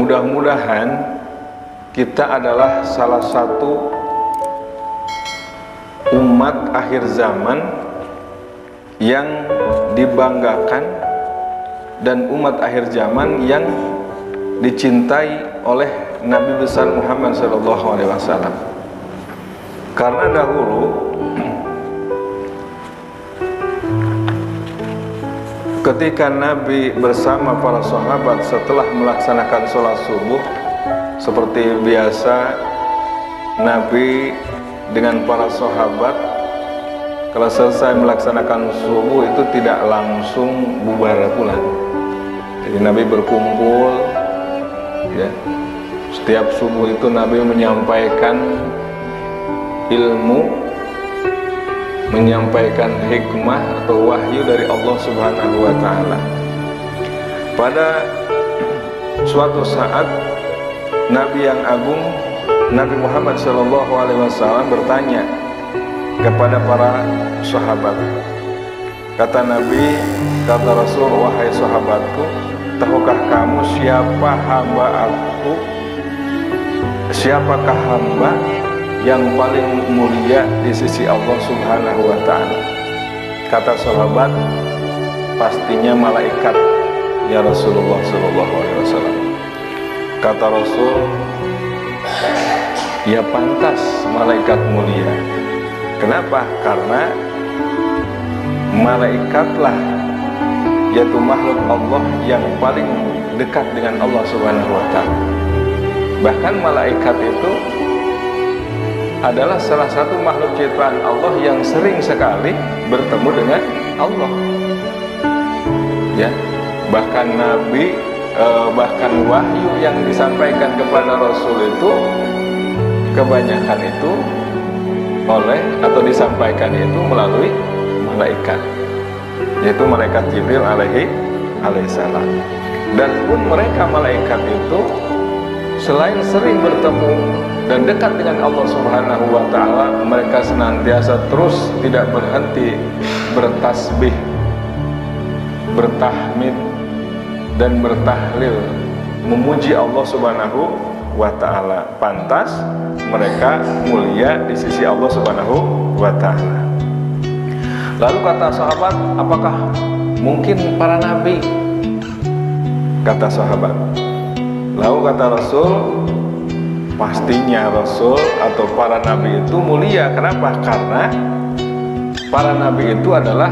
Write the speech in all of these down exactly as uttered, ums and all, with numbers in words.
mudah-mudahan kita adalah salah satu umat akhir zaman yang dibanggakan dan umat akhir zaman yang dicintai oleh Nabi besar Muhammad shallallahu alaihi wasallam. Karena dahulu ketika Nabi bersama para sahabat setelah melaksanakan sholat subuh, seperti biasa Nabi dengan para sahabat kalau selesai melaksanakan subuh itu tidak langsung bubar pulang. Jadi Nabi berkumpul, ya. Setiap subuh itu Nabi menyampaikan ilmu, menyampaikan hikmah atau wahyu dari Allah Subhanahu wa Ta'ala. Pada suatu saat Nabi yang agung, Nabi Muhammad shallallahu alaihi wasallam bertanya kepada para sahabat. Kata Nabi, kata Rasul, wahai sahabatku, tahukah kamu siapa hamba aku, siapakah hamba yang paling mulia di sisi Allah Subhanahu wa Ta'ala? Kata sahabat, pastinya malaikat, ya Rasulullah shallallahu alaihi wasallam. Kata Rasul, ya pantas malaikat mulia. Kenapa? Karena malaikatlah yaitu makhluk Allah yang paling dekat dengan Allah Subhanahu wa Ta'ala. Bahkan malaikat itu adalah salah satu makhluk ciptaan Allah yang sering sekali bertemu dengan Allah. Ya, bahkan Nabi eh, bahkan wahyu yang disampaikan kepada Rasul itu kebanyakan itu oleh atau disampaikan itu melalui malaikat, yaitu malaikat Jibril alaihi alaihissalam. Dan pun mereka malaikat itu selain sering bertemu dan dekat dengan Allah Subhanahu wa Ta'ala, mereka senantiasa terus tidak berhenti bertasbih, bertahmid dan bertahlil, memuji Allah Subhanahu wa Ta'ala. Pantas mereka mulia di sisi Allah Subhanahu wa Ta'ala. Lalu kata sahabat, apakah mungkin para nabi? Kata sahabat. Lalu kata Rasul, pastinya Rasul atau para nabi itu mulia. Kenapa? Karena para nabi itu adalah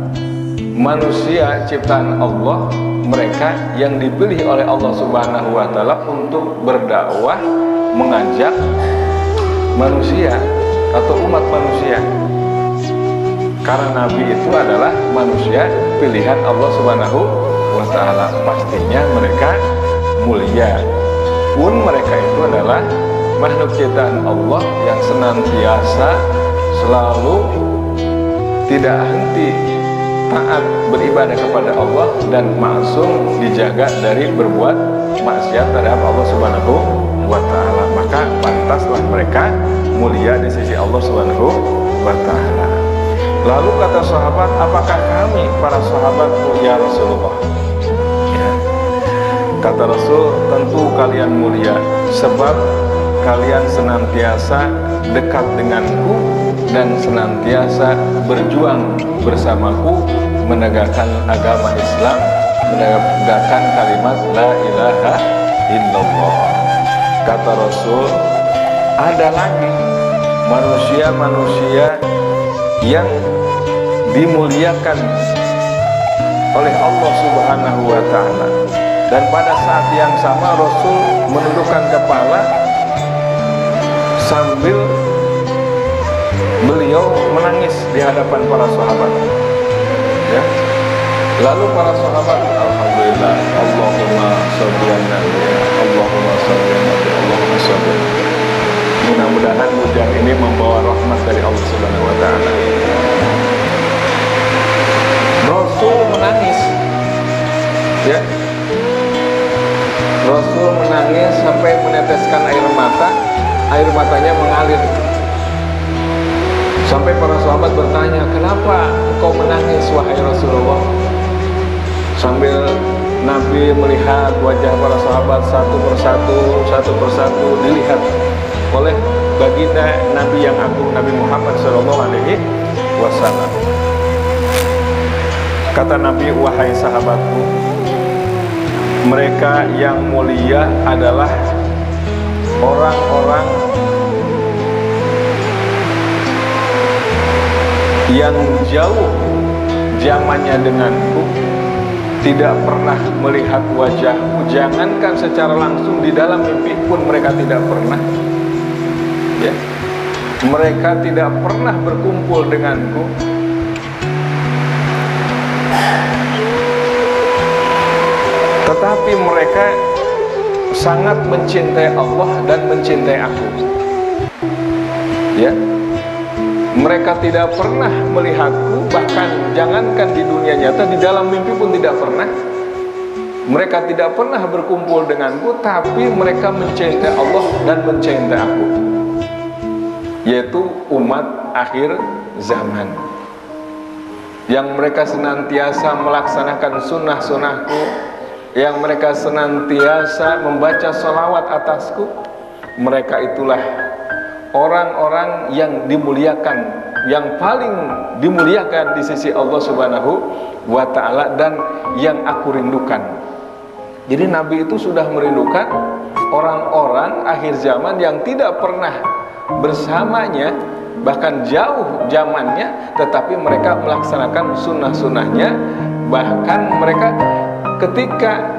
manusia ciptaan Allah, mereka yang dipilih oleh Allah Subhanahu wa Ta'ala untuk berdakwah, mengajak manusia atau umat manusia. Karena nabi itu adalah manusia pilihan Allah Subhanahu wa Ta'ala, pastinya mereka mulia. Pun mereka itu adalah makhluk ciptaan Allah yang senantiasa selalu tidak henti taat beribadah kepada Allah dan maksum dijaga dari berbuat maksiat terhadap Allah Subhanahu wa Ta'ala. Maka pantaslah mereka mulia di sisi Allah Subhanahu wa Ta'ala. Lalu kata sahabat, apakah kami para sahabatku ya Rasulullah? Ya. Kata Rasul, tentu kalian mulia sebab kalian senantiasa dekat denganku dan senantiasa berjuang bersamaku menegakkan agama Islam, menegakkan kalimat la ilaha illallah. Kata Rasul, ada lagi manusia-manusia yang dimuliakan oleh Allah Subhanahu wa Ta'ala, dan pada saat yang sama Rasul menundukkan kepala sambil beliau menangis di hadapan para sahabat. Ya. Lalu para sahabat, alhamdulillah, Allahumma sholli ala nabi, Allahumma sholli ala nabi, Allahumma sholli. Mudah-mudahan hujan ini membawa rahmat dari Allah Subhanahu wa Ta'ala. Rasul menangis. Ya. Rasul menangis sampai meneteskan air mata. Air matanya mengalir. Sampai para sahabat bertanya, kenapa engkau menangis wahai Rasulullah? Sambil Nabi Nabi melihat wajah para sahabat satu persatu, satu persatu dilihat oleh baginda Nabi yang agung, Nabi Muhammad shallallahu alaihi wasallam. Kata Nabi, wahai sahabatku, mereka yang mulia adalah orang-orang yang jauh zamannya denganku, tidak pernah melihat wajahku, jangankan secara langsung, di dalam mimpi pun mereka tidak pernah, ya. Mereka tidak pernah berkumpul denganku, tetapi mereka sangat mencintai Allah dan mencintai aku, ya. Mereka tidak pernah melihatku, bahkan jangankan di dunia nyata, di dalam mimpi pun tidak pernah. Mereka tidak pernah berkumpul denganku, tapi mereka mencintai Allah dan mencintai aku, yaitu umat akhir zaman, yang mereka senantiasa melaksanakan sunnah-sunnahku, yang mereka senantiasa membaca sholawat atasku. Mereka itulah orang-orang yang dimuliakan, yang paling dimuliakan di sisi Allah Subhanahu wa ta'ala, dan yang aku rindukan. Jadi Nabi itu sudah merindukan orang-orang akhir zaman yang tidak pernah bersamanya, bahkan jauh zamannya, tetapi mereka melaksanakan sunnah-sunnahnya. Bahkan mereka ketika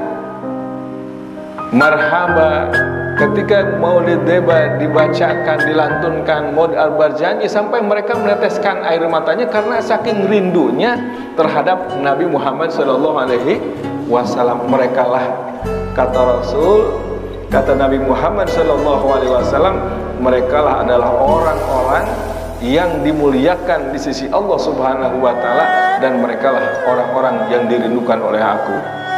marhaba, ketika maulid deba dibacakan, dilantunkan maud al-barjani, sampai mereka meneteskan air matanya karena saking rindunya terhadap Nabi Muhammad shallallahu alaihi wasallam. Mereka lah, kata Rasul, kata Nabi Muhammad shallallahu alaihi wasallam, mereka lah adalah orang-orang yang dimuliakan di sisi Allah Subhanahu wa ta'ala, dan mereka lah orang-orang yang dirindukan oleh aku.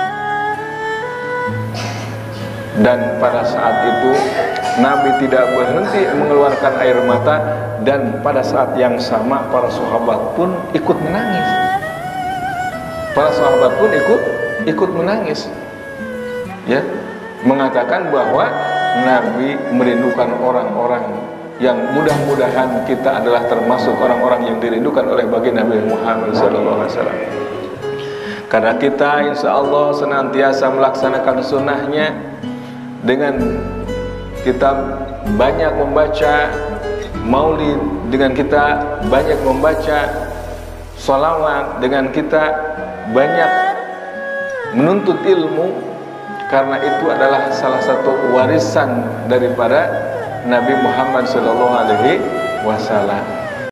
Dan pada saat itu Nabi tidak berhenti mengeluarkan air mata, dan pada saat yang sama para sahabat pun ikut menangis. Para sahabat pun ikut ikut menangis, ya, mengatakan bahwa Nabi merindukan orang-orang yang mudah-mudahan kita adalah termasuk orang-orang yang dirindukan oleh baginda Nabi Muhammad shallallahu alaihi wasallam. Karena kita insya Allah senantiasa melaksanakan sunnahnya, dengan kita banyak membaca maulid, dengan kita banyak membaca sholawat, dengan kita banyak menuntut ilmu, karena itu adalah salah satu warisan daripada Nabi Muhammad shallallahu alaihi wasallam.